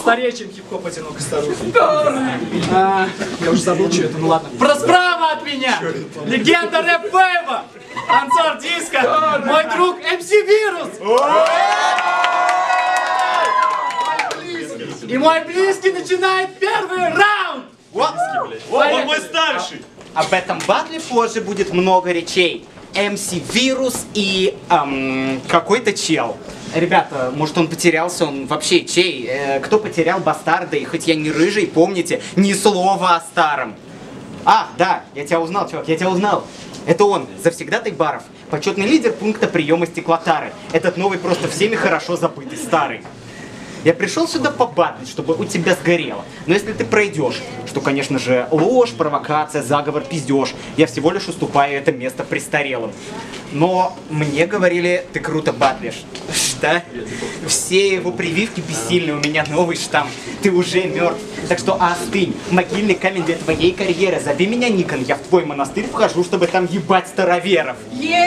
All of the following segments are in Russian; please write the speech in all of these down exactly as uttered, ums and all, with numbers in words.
Старее, чем хип-хоп одинокой старухи. А, я уже забыл, что это, ну ладно. Про справа от меня! Легенда рэп-вейва! Танцор диска! Мой друг эм си Вирус! И мой близкий начинает первый раунд! Вот, он мой старший! Об этом батле позже будет много речей. эм си Вирус и эм, какой-то чел. Ребята, может он потерялся, он вообще чей? Э, кто потерял бастарда? И хоть я не рыжий, помните, ни слова о старом. А, да, я тебя узнал, чувак, я тебя узнал. Это он, завсегдатай баров, почетный лидер пункта приема стеклотары. Этот новый просто всеми хорошо забытый старый. Я пришел сюда побатлить, чтобы у тебя сгорело. Но если ты пройдешь, что, конечно же, ложь, провокация, заговор, пиздеж, я всего лишь уступаю это место престарелым. Но мне говорили, ты круто батлишь. Да? Все его прививки бессильны, у меня новый штамм. Ты уже мертв. Так что остынь. Могильный камень для твоей карьеры. Зови меня Никон, я в твой монастырь вхожу, чтобы там ебать староверов.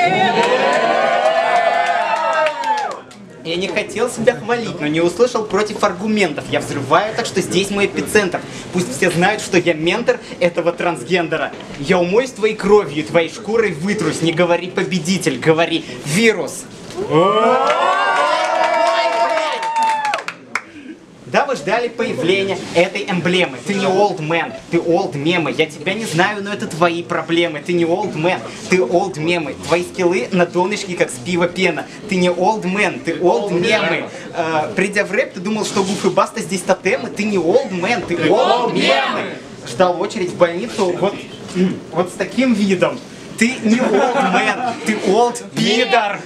Я не хотел себя хвалить, но не услышал против аргументов. Я взрываю, так что здесь мой эпицентр. Пусть все знают, что я ментор этого трансгендера. Я умоюсь твоей кровью, твоей шкурой вытрусь. Не говори победитель, говори вирус. Да, вы ждали появления этой эмблемы. Ты не old man, ты old мемы. Я тебя не знаю, но это твои проблемы. Ты не old man, ты old мемы. Твои скиллы на донышке, как с пива пена. Ты не old man, ты old мемы. Э, придя в рэп, ты думал, что Гуф и Баста здесь тотемы. Ты не old man, ты old мемы. Ждал очередь в больницу вот, вот с таким видом. Ты не old man, ты old пидор.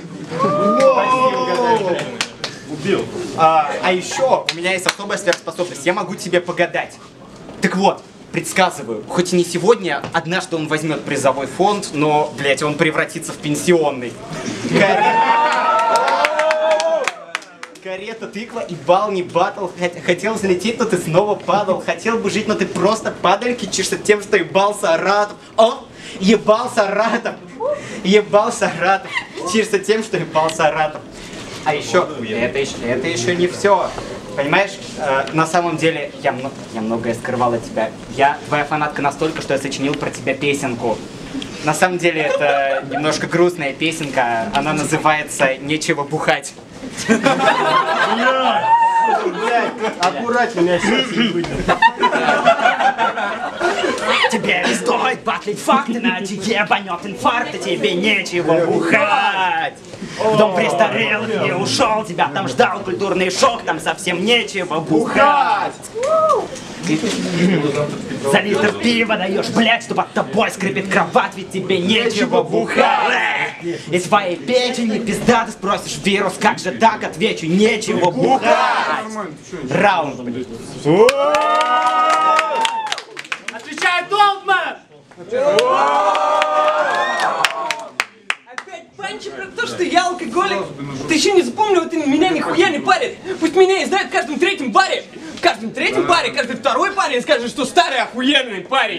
Убил. А, а еще у меня есть особая сверхспособность. Я могу тебе погадать. Так вот, предсказываю, хоть и не сегодня, однажды он возьмет призовой фонд, но, блять, он превратится в пенсионный. Карета, тыква и бал не батл. Хотел взлететь, но ты снова падал. Хотел бы жить, но ты просто падаль, кичишься тем, что ебал Саратов. О, ебал Саратов. Ебал Саратов. Кичишься тем, что ебал Саратов. А еще, это еще, это еще не все. Понимаешь, э, на самом деле я, я многое скрывал от тебя. Я твоя фанатка настолько, что я сочинил про тебя песенку. На самом деле это немножко грустная песенка. Она называется «Нечего бухать». Аккуратнее, сейчас не выйдет. Тебе не стоит батлить факты, иначе ебанет инфаркт, и тебе нечего бухать. В дом престарелых не ушел, тебя там ждал культурный шок, там совсем нечего бухать. За литр пива даешь, блять, что под тобой скрипит кровать, ведь тебе нечего бухать. И своей печени пизда ты спросишь, вирус, как же так, отвечу, нечего бухать. Раунд. Отвечает Олдман! Опять панчи про то, что я алкоголик. Ты еще не запомнил, это меня нихуя не парит. Пусть меня издают в каждом третьем баре. В каждом третьем баре, каждый второй парень скажет, что старый охуенный парень.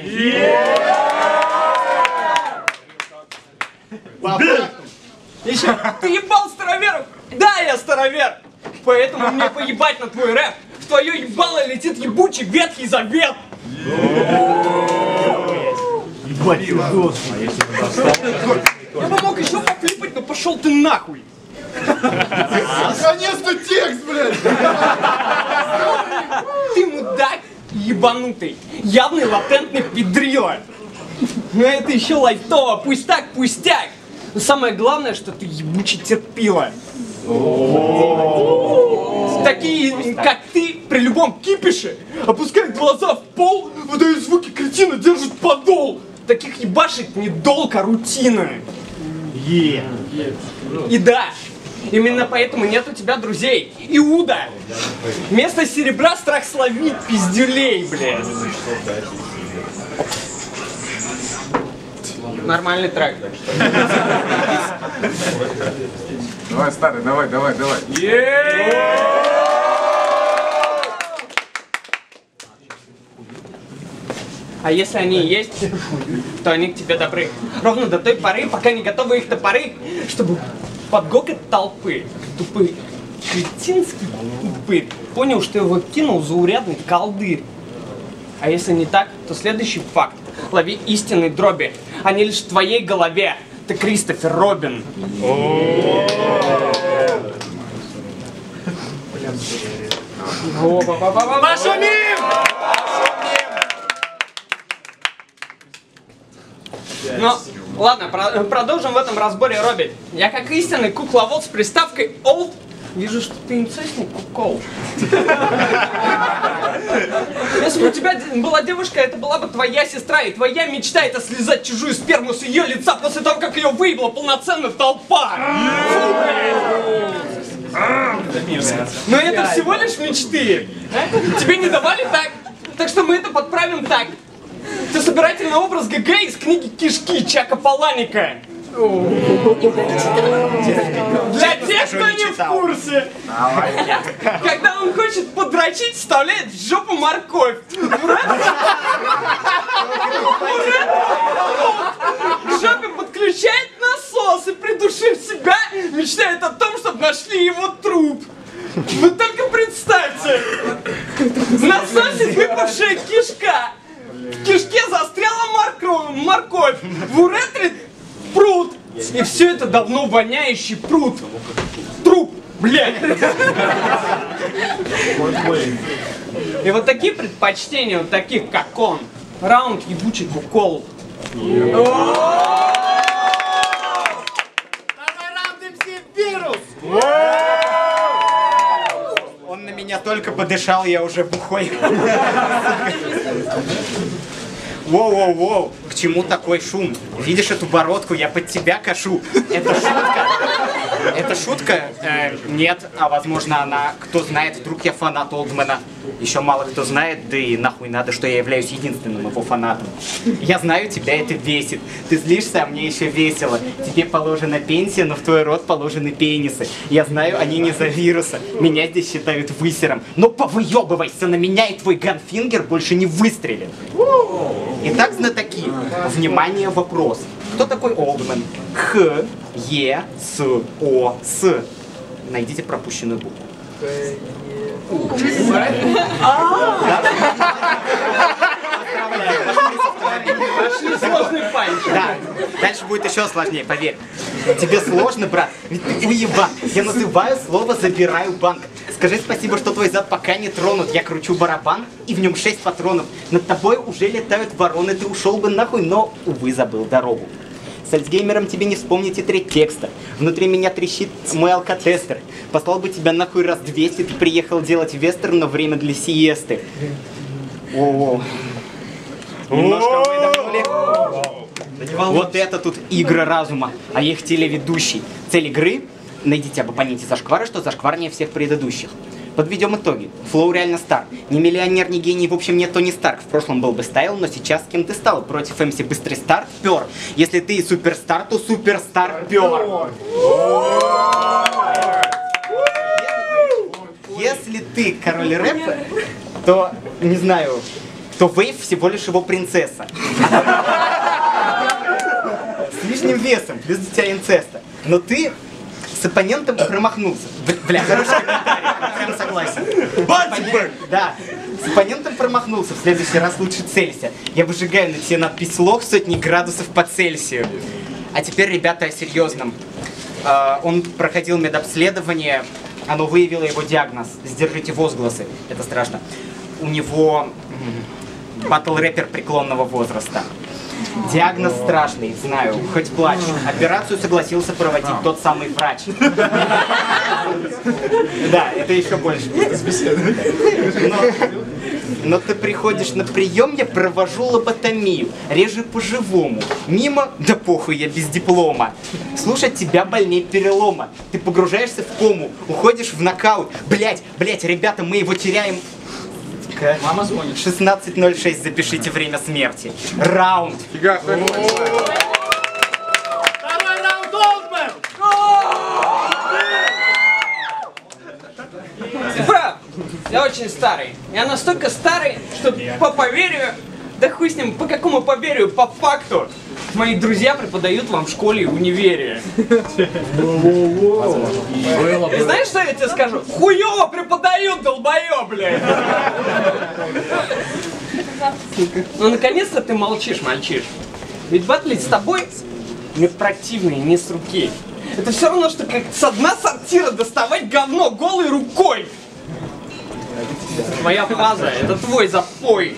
Еще, ты ебал староверов? Да, я старовер. Поэтому мне поебать на твой рэп. В твое ебало летит ебучий Ветхий Завет. Ебать, ты дос. Я бы мог еще пофлипать, но пошел ты нахуй. Наконец-то текст, блядь! Ты мудак ебанутый, явный латентный педрила. Но это еще лайтово, пусть так, пустяк. Но самое главное, что ты ебучий терпила. Такие, как ты, при любом кипише опускают глаза в пол, выдают звуки кретина, держат подол. Таких ебашек не долг, а рутина. Е. И да, именно поэтому нет у тебя друзей. Иуда! Вместо серебра страх словить пиздюлей, блядь. Нормальный трек. Давай, старый, давай, давай, давай. А если они и есть, то они к тебе добры. Ровно до той поры, пока не готовы их топоры, чтобы под гокот толпы тупые кретинский тупырь понял, что его кинул заурядный колдырь. А если не так, то следующий факт. Лови истинные дроби. Они лишь в твоей голове. Ты Кристофер Робин. Пошумим! Ну, ладно, про- продолжим в этом разборе, Робби. Я как истинный кукловод с приставкой old вижу, что ты инцестник кукол. Если бы у тебя была девушка, это была бы твоя сестра, и твоя мечта это слезать чужую сперму с ее лица после того, как ее выебла полноценная толпа. Но это всего лишь мечты. А? Тебе не давали так, так что мы это подправим так. Это собирательный образ ГГ из книги «Кишки» Чака Паланика. Для тех, кто не в курсе. Когда он хочет подрочить, вставляет в жопу морковь. К жопе подключает насос и, придушив себя, мечтает о том, чтобы нашли его труп. Вы только представьте. В насосе выпавшая кишка. В кишке застряла морковь, морковь. В уретре пруд. И все это давно воняющий пруд. Труп, блядь. И вот такие предпочтения, вот таких как он. Раунд ебучий кукол. Второй раунд эм си Вирус! Он на меня только подышал, я уже бухой. Воу-воу-воу, к чему такой шум? Видишь эту бородку? Я под тебя кашу. Это шутка? Это шутка? Э, нет, а возможно она, кто знает, вдруг я фанат Олдмана. Еще мало кто знает, да и нахуй надо, что я являюсь единственным его фанатом. Я знаю, тебя это бесит. Ты злишься, а мне еще весело. Тебе положена пенсия, но в твой рот положены пенисы. Я знаю, они не за вируса. Меня здесь считают высером. Но повыебывайся на меня, и твой ганфингер больше не выстрелит. Итак, знатоки, внимание, вопрос. Кто такой Олдман? Х, Е, С, О, С. Найдите пропущенную букву. Сложный панч. Да, дальше будет еще сложнее, поверь. Тебе сложно, брат? Ведь ты уебан. Я называю слово «забираю банк». Скажи спасибо, что твой зад пока не тронут. Я кручу барабан, и в нем шесть патронов. Над тобой уже летают вороны, ты ушел бы нахуй, но, увы, забыл дорогу. С Альцгеймером тебе не вспомните треть текста. Внутри меня трещит мой алкотестер. Послал бы тебя нахуй раз двести, ты приехал делать вестерн, но время для сиесты. О-о-о. Немножко выдохнули. Вот это тут игры разума, а я их телеведущий. Цель игры — найдите об оппоненте зашквара, что зашкварнее всех предыдущих. Подведем итоги. Флоу реально стар. Не миллионер, не гений, в общем, не Тони Старк. В прошлом был бы стайл, но сейчас кем ты стал? Против эм си Быстрый Старт пер. Если ты суперстар, то суперстар пер. Если ты король рэпа, то, не знаю, то Вейв всего лишь его принцесса. С лишним весом, плюс дитя инцеста. Но ты с оппонентом промахнулся. Бля, хороший комментарий, прям согласен. Оппонент, да, с оппонентом промахнулся, в следующий раз лучше целься. Я выжигаю на тебе надпись «Лох» сотни градусов по Цельсию. А теперь, ребята, о серьезном. Uh, он проходил медобследование, оно выявило его диагноз. Сдержите возгласы, это страшно. У него батл-рэпер преклонного возраста. Диагноз страшный, знаю, хоть плачь. Операцию согласился проводить тот самый врач. Да, это еще больше. Но ты приходишь на прием, я провожу лоботомию. Реже по-живому. Мимо, да похуй, я без диплома. Слушать тебя больней перелома. Ты погружаешься в кому, уходишь в нокаут. Блять, блять, ребята, мы его теряем. Мама звонит. шестнадцать ноль шесть, запишите время смерти. Раунд. Фига, Второй раунд Олдман! Брат, я очень старый. Я настолько старый, что по поверью, да хуй с ним, по какому поверью, по факту. мои друзья преподают вам в школе и универе. И знаешь, что я тебе скажу? Хуёво преподают, долбоёб, блядь! Ну, наконец-то ты молчишь, мальчиш. Ведь батлить с тобой мне противно и не с руки. Это все равно, что как со дна сортира доставать говно голой рукой. Это твоя фаза, это твой запой.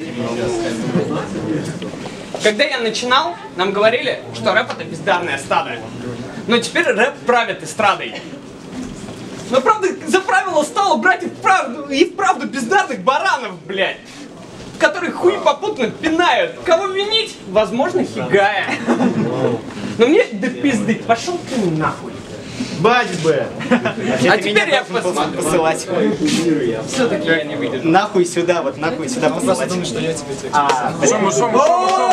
Когда я начинал, нам говорили, что рэп это бездарное стадо. Но теперь рэп правит эстрадой. Но правда, за правило стало брать и вправду, и вправду бездарных баранов, блядь. Которые хуй попутно пинают. Кого винить? Возможно, Хигая. Но мне до пизды. Пошел ты нахуй. Бать бы! А теперь я посмотрю. Посылать. Все-таки я не выйду. Нахуй сюда, вот нахуй сюда посылать. Думаю, что я тебе текст. А, Шуму, шуму, шуму, шуму.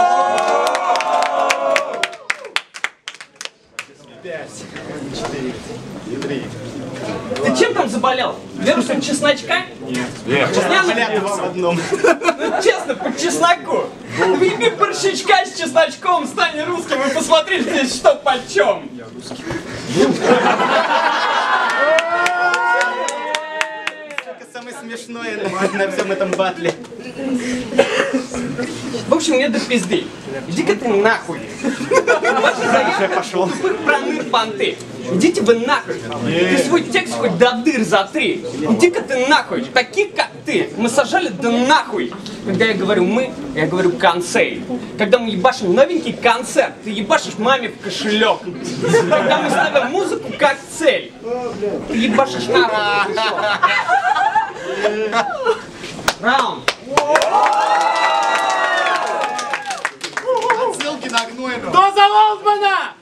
Ты чем там заболел? Вирусом чесночка? Нет. бля, два в одном. Ну честно, по чесноку. Выеби борщичка с чесночком, стань русским и посмотри здесь что почем. Я русский. Самое смешное на, на всем этом батле. В общем, мне до пизды. Иди-ка ты нахуй. Уже пошел. Проныр понты. Идите вы нахуй. Ты свой текст хоть до дыр затри. Иди-ка ты нахуй. Таких как ты мы сажали да нахуй. Когда я говорю мы, я говорю концей. Когда мы ебашим новенький концерт, ты ебашишь маме в кошелек. Когда мы ставим музыку как цель, ты ебашишь нахуй. Раунд. Отсылки на гнойную. Кто за Волтмана?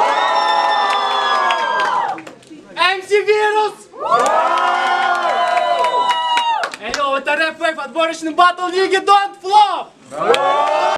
эм си Вирус! Элло, это рэп-вейв, отборочный батл лиги Don't Flop!